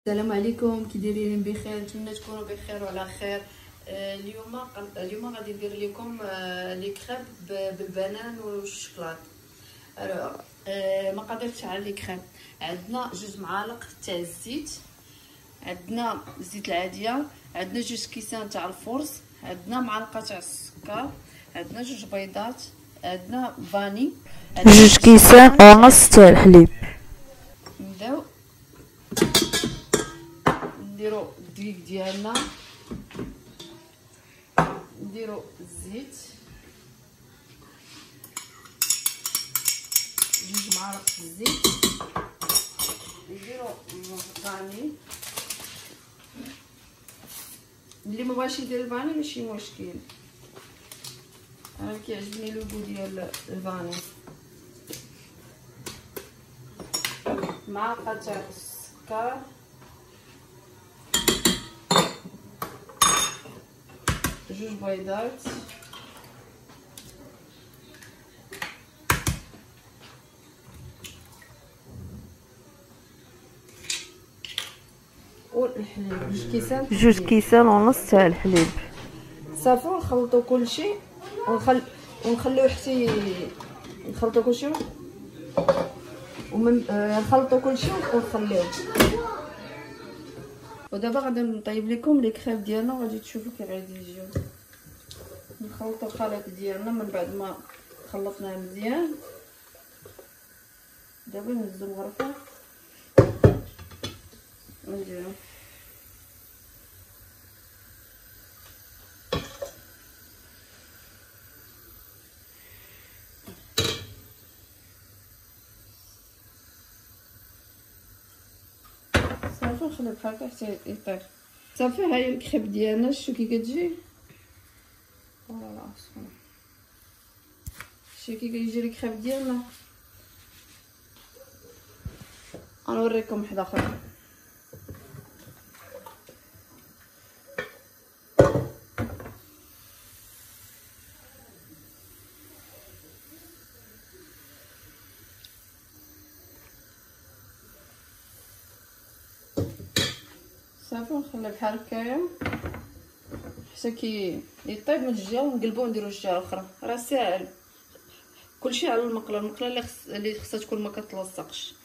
السلام عليكم، كي دايرين؟ بخير، نتمنى تكونوا بخير وعلى خير. اليوم غادي ندير لكم لي كريب بالبنان والشوكولات. مقادير تاع لي كريب: عندنا 2 معالق تاع الزيت، عندنا الزيت العاديه، عندنا 2 كيسان تاع الفرص، عندنا معلقه تاع السكر، عندنا 2 بيضات، عندنا فاني، 2 كيسان ونص تاع الحليب. نبداو نديرو الدقيق ديالنا، نديرو الزيت، 2 معالق الزيت، نديرو الفاني. اللي مبغاش يدير الفاني ماشي مشكل، انا كيعجبني اللوغو ديال الفاني. معلقه تاع السكر، جوج بيضات، والحليب 2 كيسان ونص تاع الحليب. صافي، نخلطوا كلشي ونخليوه حتى نخلطوا كلشي نخلطوا كلشي ونخليوه. ودابا غادي نطيب لكم لي كريب ديالنا وغادي تشوفوا كي غادي يجيو. نخلطوا الخليط ديالنا من بعد ما خلطناه مزيان. دابا نهزو الغرفه ونديرو صافي. نخلي بحال هكا حتى يطيب. صافي، هاهي الكريب ديالنا، شتو كي كتجي. فوالا، شتو كي كيجي الكريب ديالنا. غنوريكم واحد اخر. صافي، نخلي بحال هكايا حتى كي يطيب من الجهه ونقلبو نديرو الجهه الاخرى. راه ساهل، كلشي على المقله اللي خصها تكون ما كتلصقش.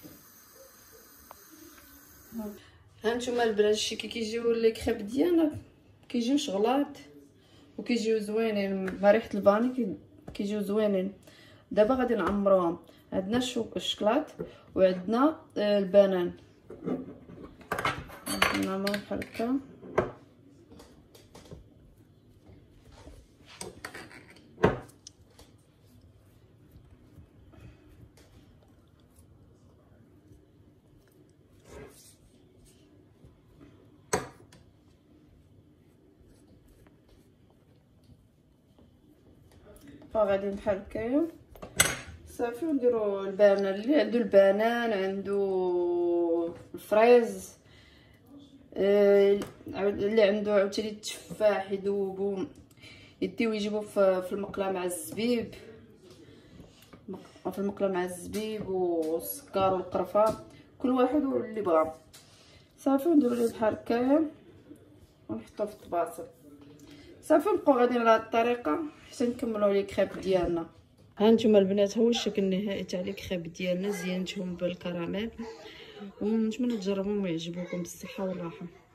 هانتوما البنات، شتي كي كيجيو لي كريب ديالنا كيجيو شغلاط وكيجيو زوينين مع ريحه الفاني، كيجيو زوينين. دابا غادي نعمروهم. عندنا الشوكولات وعندنا البنان. نعمرو بحال هكا. فغادي بحال هكايا. صافي، ونديرو البنان. اللي عنده البنان، عنده الفريز، اللي عنده عاوتاني التفاح يذوبو يديو يجيبو في المقله مع الزبيب، في المقله مع الزبيب والسكر والقرفه، كل واحد واللي بغا. صافي، ونديرو ليه بحال هكايا ونحطوه في الطباصل. صافي، نبقاو غاديين على هاد الطريقه حتى نكملوا لي كريب ديالنا. هانتوما البنات، هو الشكل النهائي تاع لي كريب ديالنا. زينتهم بالكراميل ونتمنى تجربوهم ويعجبوكم بالصحه والراحه.